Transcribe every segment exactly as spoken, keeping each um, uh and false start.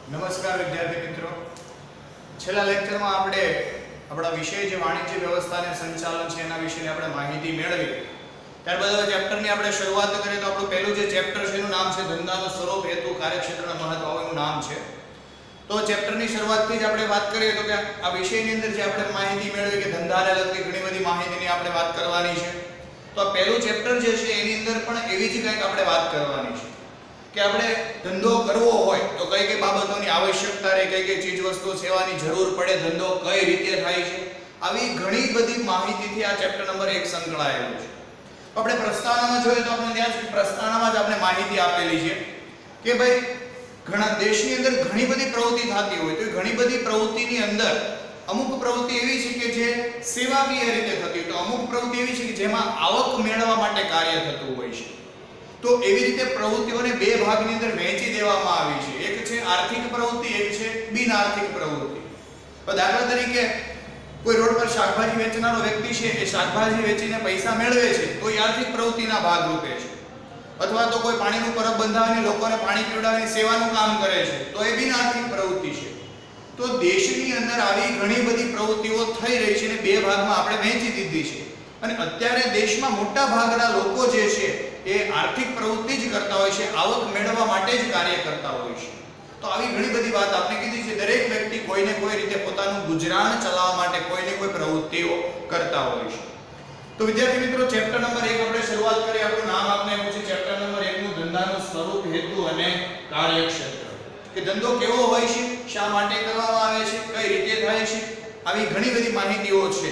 નમસ્કાર વિદ્યાર્થી મિત્રો, છેલ્લા લેક્ચરમાં આપણે આપણા વિષય જે વાણિજ્ય વ્યવસ્થા અને સંચાલન છે એના વિશેની આપણે માહિતી મેળવી. ત્યારબાદ હવે ચેપ્ટરની આપણે શરૂઆત કરીએ તો આપણું પહેલું જે ચેપ્ટર છે એનું નામ છે ધંધાનું સ્વરૂપ, હેતુ, કાર્યક્ષેત્રના મહત્વ એનું નામ છે. તો ચેપ્ટરની શરૂઆતથી જ આપણે વાત કરીએ તો કે આ વિષયની અંદર જે આપણે માહિતી મેળવી કે ધંધાને લગતી ઘણી બધી માહિતીની આપણે વાત કરવાની છે. તો આ પહેલું ચેપ્ટર જે છે એની અંદર પણ એવી જ કંઈક આપણે વાત કરવાની છે કે આપણે ધંધો કરવો હોય તો કઈ કઈ બાબતોની આવશ્યકતા રહે, કઈ કઈ ચીજ વસ્તુ સેવાની જરૂર પડે, ધંધો કઈ રીતે થાય છે, આવી ઘણી બધી માહિતીથી આ ચેપ્ટર નંબર એક સંકળાયેલું છે. આપણે પ્રસ્તાવનામાં જોઈએ તો આપણે ત્યાં પ્રસ્તાવનામાં જ આપણે માહિતી આપેલી છે કે ભાઈ ઘણા દેશની અંદર ઘણી બધી પ્રવૃત્તિ થતી હોય તો ઘણી બધી પ્રવૃત્તિની અંદર અમુક પ્રવૃત્તિ એવી છે કે જે સેવાકીય રીતે થતી હોય, તો અમુક પ્રવૃત્તિ એવી છે કે જેમાં આવક મેળવવા માટે કાર્ય થતું હોય છે. તો એવી રીતે પ્રવૃત્તિઓને બે ભાગની અંદર વહેંચી દેવામાં આવી છે. એક છે આર્થિક પ્રવૃત્તિ, એક છે બિન આર્થિક પ્રવૃત્તિ. તો દાખલા તરીકે કોઈ રોડ પર શાકભાજી વેચનારો વ્યક્તિ છે એ શાકભાજી વેચીને પૈસા મેળવે છે તો એ આર્થિક પ્રવૃત્તિના ભાગ રૂપે છે. અથવા તો કોઈ પાણીનું પરબ બંધાવીને લોકોને પાણી પીવડાવીને સેવાનું કામ કરે છે તો એ બિન આર્થિક પ્રવૃત્તિ છે. તો દેશની અંદર આવી ઘણી બધી પ્રવૃત્તિઓ થઈ રહી છે અને બે ભાગમાં આપણે વહેંચી દીધી છે. અને અત્યારે દેશમાં મોટા ભાગના લોકો જે છે એ આર્થિક પ્રવૃત્તિ જ કરતા હોય છે, આવક મેળવવા માટે જ કાર્ય કરતા હોય છે. તો આવી ઘણી બધી વાત આપણે કીધી છે. દરેક વ્યક્તિ કોઈને કોઈ રીતે પોતાનું ગુજરાન ચલાવવા માટે કોઈને કોઈ પ્રવૃત્તિઓ કરતા હોય છે. તો વિદ્યાર્થી મિત્રો, ચેપ્ટર નંબર એક આપણે શરૂઆત કરીએ. આપણું નામ આપને આપ્યું છે ચેપ્ટર નંબર એક નું ધંધાનું સ્વરૂપ, હેતુ અને કાર્યક્ષેત્ર. કે ધંધો કેવો હોય છે, શા માટે કરવામાં આવે છે, કઈ રીતે થાય છે, આવી ઘણી બધી માહિતીઓ છે.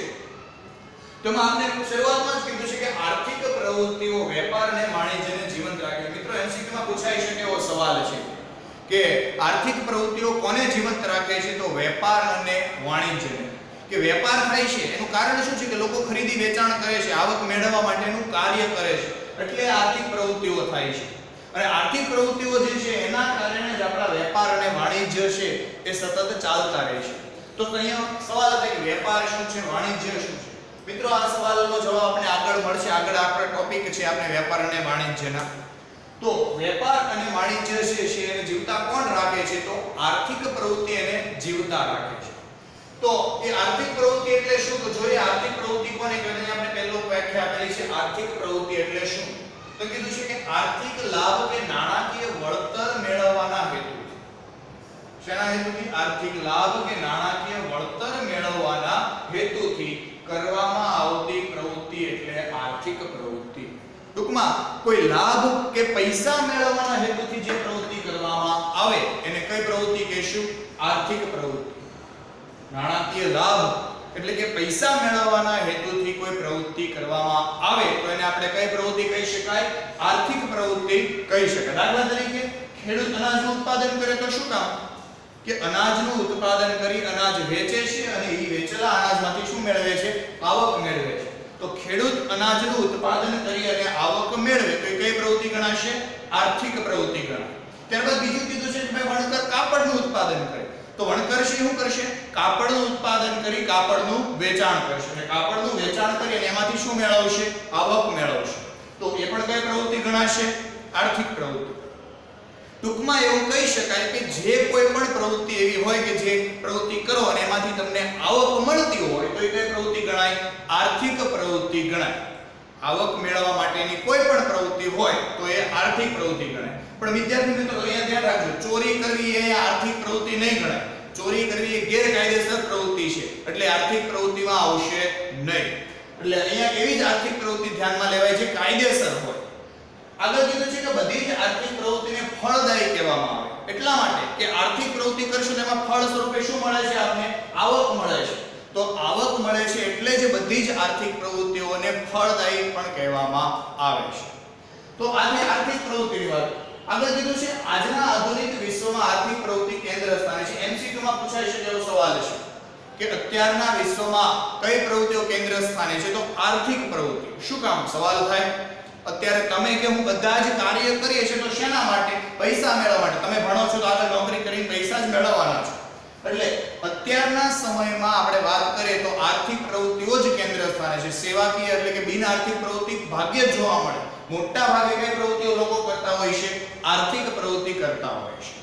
તો મેં આપને શરૂઆતમાં જ કીધું છે કે આર્થિક પ્રવૃત્તિઓ વેપાર અને વાણિજ્યને જીવંત રાખે. મિત્રો એમસીક્યુ માં પૂછાઈ શકે એવો સવાલ છે કે આર્થિક પ્રવૃત્તિઓ કોને જીવંત રાખે છે? તો વેપાર અને વાણિજ્યને. કે વેપાર થાય છે એનું કારણ શું છે કે લોકો ખરીદી વેચાણ કરે છે, આવક મેળવવા માટેનું કાર્ય કરે છે, એટલે આર્થિક પ્રવૃત્તિઓ થાય છે. અને આર્થિક પ્રવૃત્તિઓ જે છે એના કારણે જ આપણા વેપાર અને વાણિજ્ય છે એ સતત ચાલતા રહે છે. તો અહીંયા સવાલ થાય કે વેપાર શું છે, વાણિજ્ય શું છે? મિત્રો આ સવાલનો જવાબ આપણે આગળ મળશે. આગળ આપણો ટોપિક છે આપણે વેપાર અને વાણિજ્યના. તો વેપાર અને વાણિજ્ય છે એને જીવતા કોણ રાખે છે? તો આર્થિક પ્રવૃત્તિ એને જીવતા રાખે છે. તો એ આર્થિક પ્રવૃત્તિ એટલે શું? તો જોઈએ આર્થિક પ્રવૃત્તિ કોને કહેવાય? આપણે પહેલો વ્યાખ્યા આપેલી છે આર્થિક પ્રવૃત્તિ એટલે શું? તો કીધું છે કે આર્થિક લાભ કે નાણાકીય વળતર મેળવવાના હેતુથી. શેના હેતુથી? આર્થિક લાભ કે નાણાકીય વળતર મેળવવાના હેતુથી કરવામાં આવતી પ્રવૃત્તિ એટલે આર્થિક પ્રવૃત્તિ. ટૂંકમાં કોઈ લાભ કે પૈસા મેળવવાના હેતુથી જે પ્રવૃત્તિ કરવામાં આવે એને કઈ પ્રવૃત્તિ કહેશું? આર્થિક પ્રવૃત્તિ. નાણાકીય લાભ એટલે કે પૈસા મેળવવાના હેતુથી કોઈ પ્રવૃત્તિ કરવામાં આવે તો એને આપણે કઈ પ્રવૃત્તિ કહી શકાય? આર્થિક પ્રવૃત્તિ કહી શકાય. દાખલા તરીકે ખેડૂત અનાજનું ઉત્પાદન કરે તો શું કામ? કે અનાજનું ઉત્પાદન કરી અનાજ વેચે છે અને એ વેચેલા અનાજમાંથી શું મેળવે છે? આવક મેળવે છે. તો ખેડૂત અનાજનું ઉત્પાદન કરી અને આવક મેળવે તો એ કઈ પ્રવૃત્તિ ગણાશે? આર્થિક પ્રવૃત્તિ ગણાય. ત્યારબાદ બીજું કીધું છે કે ભાઈ વણકર કાપડનું ઉત્પાદન કરે તો વણકર શું કરશે? કાપડનું ઉત્પાદન કરી કાપડનું વેચાણ કરશે અને કાપડનું વેચાણ કરી અને એમાંથી શું મેળવશે? આવક મેળવશે. તો એ પણ કઈ પ્રવૃત્તિ ગણાશે? આર્થિક પ્રવૃત્તિ. ટૂંકમાં એવું કહી શકાય કે જે કોઈ પણ પ્રવૃત્તિ એવી હોય કે જે પ્રવૃત્તિ કરો અને એમાંથી તમને આવક મળતી હોય તો એ કઈ પ્રવૃત્તિ ગણાય? આર્થિક પ્રવૃત્તિ ગણાય. આવક મેળવવા માટેની કોઈ પણ પ્રવૃત્તિ હોય તો એ આર્થિક પ્રવૃત્તિ ગણાય. પણ વિદ્યાર્થી મિત્રો અહીંયા ધ્યાન રાખજો, ચોરી કરવી એ આર્થિક પ્રવૃત્તિ નહીં ગણાય. ચોરી કરવી એ ગેરકાયદેસર પ્રવૃત્તિ છે એટલે આર્થિક પ્રવૃત્તિમાં આવશે નહીં. એટલે અહીંયા એવી જ આર્થિક પ્રવૃત્તિ ધ્યાનમાં લેવાય છે કાયદેસર હોય. આગળ કીધું છે કે બધી જ આર્થિક પ્રવૃત્તિને ફળદાયી કહેવામાં આવે. એટલા માટે કે આર્થિક પ્રવૃત્તિ કરશો તો એમાં ફળ સ્વરૂપે શું મળે છે? આપને આવક મળે છે. તો આવક મળે છે એટલે જ બધી જ આર્થિક પ્રવૃત્તિઓને ફળદાયી પણ કહેવામાં આવે છે. તો આજે આર્થિક પ્રવૃત્તિની વાત. આગળ કીધું છે આજના આધુનિક વિશ્વમાં આર્થિક પ્રવૃત્તિ કેન્દ્ર સ્થાને છે. એમસીક્યુ માં પૂછાઈ શકે એવો સવાલ છે કે અત્યારના વિશ્વમાં કઈ પ્રવૃત્તિઓ કેન્દ્ર સ્થાને છે? તો આર્થિક પ્રવૃત્તિ. શું કામ? સવાલ થાય અત્યારે તમે કે હું બધા જ કાર્ય કરીએ છીએ તો શેના માટે? પૈસા મેળવવા માટે. તમે ભણો છો તો આગળ નોકરી કરીને પૈસા જ મેળવવાના છો. એટલે અત્યારના સમયમાં આપણે વાત કરીએ તો આર્થિક પ્રવૃત્તિઓ જ કેન્દ્ર સ્થાને છે. સેવાકીય એટલે કે બિન આર્થિક પ્રવૃત્તિ ભાગ્ય જ જોવા મળે. મોટા ભાગે કઈ પ્રવૃત્તિઓ લોકો કરતા હોય છે? આર્થિક પ્રવૃત્તિ કરતા હોય છે.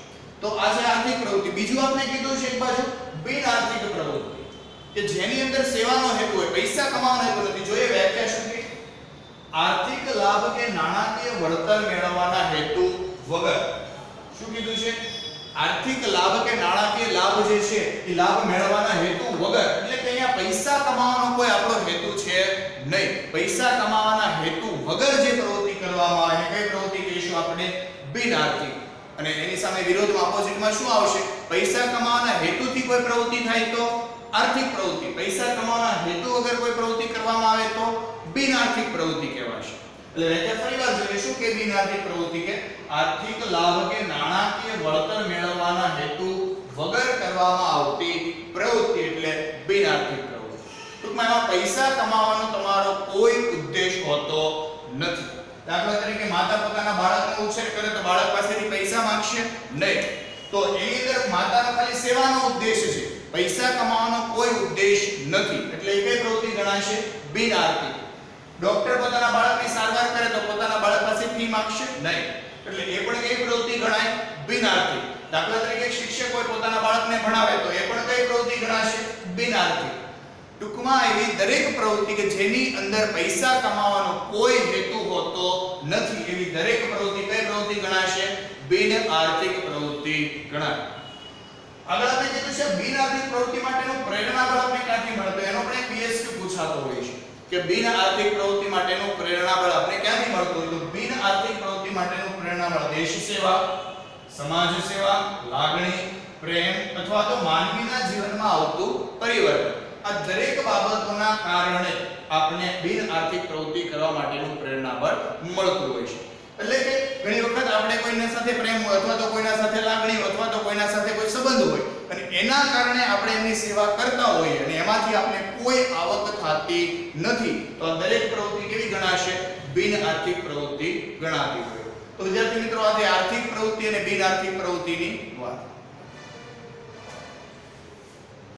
તો આ છે આર્થિક પ્રવૃત્તિ. બીજું આપણે કીધું છે એક બાજુ બિન આર્થિક પ્રવૃત્તિ કે જેની અંદર સેવાનો હેતુ હોય, પૈસા કમાવાનો હેતુ નથી. જોઈએ વ્યાખ્યા શું છે? આર્થિક લાભ કે નાણાકીય વળતર મેળવવાના હેતુ વગર. શું કીધું છે? આર્થિક લાભ કે નાણાકીય લાભ જે છે એ લાભ મેળવવાના હેતુ વગર, એટલે કે અહીંયા પૈસા કમાવાનો કોઈ આપણો હેતુ છે નહીં. પૈસા કમાવાના હેતુ વગર જે પ્રવૃત્તિ કરવામાં આવે કઈ પ્રવૃત્તિ કહીશું આપણે? બિન આર્થિક. અને એની સામે વિરોધમાં ઓપોઝિટમાં શું આવશે? પૈસા કમાવાના હેતુથી કોઈ પ્રવૃત્તિ થાય તો આર્થિક પ્રવૃત્તિ. પૈસા કમાવાના હેતુ વગર કોઈ પ્રવૃત્તિ કરવામાં આવે તો બિન આર્થિક પ્રવૃત્તિ કહેવાશે. એટલે વ્યાખ્યા ફરીવાર જોઈએ શું કે બિન આર્થિક પ્રવૃત્તિ કે આર્થિક લાભ કે નાણાકીય વળતર મેળવવાના હેતુ વગર કરવામાં આવતી પ્રવૃત્તિ એટલે બિન આર્થિક પ્રવૃત્તિ. ટૂંકમાં એમાં પૈસા કમાવાનો તમારો કોઈ ઉદ્દેશ હોતો નથી. દાખલા તરીકે માતા પોતાના બાળકનો ઉછેર કરે તો બાળક પાસેથી પૈસા માંગશે નહીં. તો એની અંદર માતાનો ખાલી સેવાનો ઉદ્દેશ છે, પૈસા કમાવાનો કોઈ ઉદ્દેશ નથી. એટલે એ કઈ પ્રવૃત્તિ ગણાશે? બિન આર્થિક. ડોક્ટર પોતાના બાળકની સારવાર કરે તો પોતાના બાળક પાસે ફી માંગશે નહીં. એટલે એ પણ કઈ પ્રવૃત્તિ ગણાય? બિન આર્થિક. દાખલા તરીકે શિક્ષક કોઈ પોતાના બાળકને ભણાવે તો એ પણ કઈ પ્રવૃત્તિ ગણાશે? બિન આર્થિક. ટૂંકમાં એવી દરેક પ્રવૃત્તિ કે જેની અંદર પૈસા કમાવાનો કોઈ હેતુ હોતો નથી એવી દરેક પ્રવૃત્તિ કઈ પ્રવૃત્તિ ગણાશે? બિન આર્થિક પ્રવૃત્તિ ગણાય. આગળ આપણે કીધું છે બિન આર્થિક પ્રવૃત્તિ માટેનું પ્રેરણાબળ આપણે ક્યાંથી મળે? તો એનો પણ એક પીએસક્યુ પૂછાતો હોય છે કે બિન આર્થિક પ્રવૃત્તિ માટેનું પ્રેરણાબળ આપણે ક્યાંથી મળતું હોય? તો બિન આર્થિક પ્રવૃત્તિ માટેનું પ્રેરણાબળ દેશ સેવા, સમાજ સેવા, લાગણી, પ્રેમ અથવા તો માનવીના જીવનમાં આવતું પરિવર્તન. આ દરેક બાબતોના કારણે આપણે બિન આર્થિક પ્રવૃત્તિ કરવા માટેનું પ્રેરણાબળ મળતું હોય છે. એટલે કે ઘણી વખત આપણે કોઈના સાથે પ્રેમ હોય અથવા તો કોઈના સાથે લાગણી હોય અથવા તો કોઈના સાથે કોઈ સંબંધ હોય અને એના કારણે આપણે એમની સેવા કરતા હોઈએ અને એમાંથી આપણે કોઈ આવક થતી નથી તો આ દરેક પ્રવૃત્તિ કેવી ગણાશે? બિન આર્થિક પ્રવૃત્તિ ગણાતી હોય. તો વિદ્યાર્થી મિત્રો આજે આર્થિક પ્રવૃત્તિ અને બિન આર્થિક પ્રવૃત્તિની વાત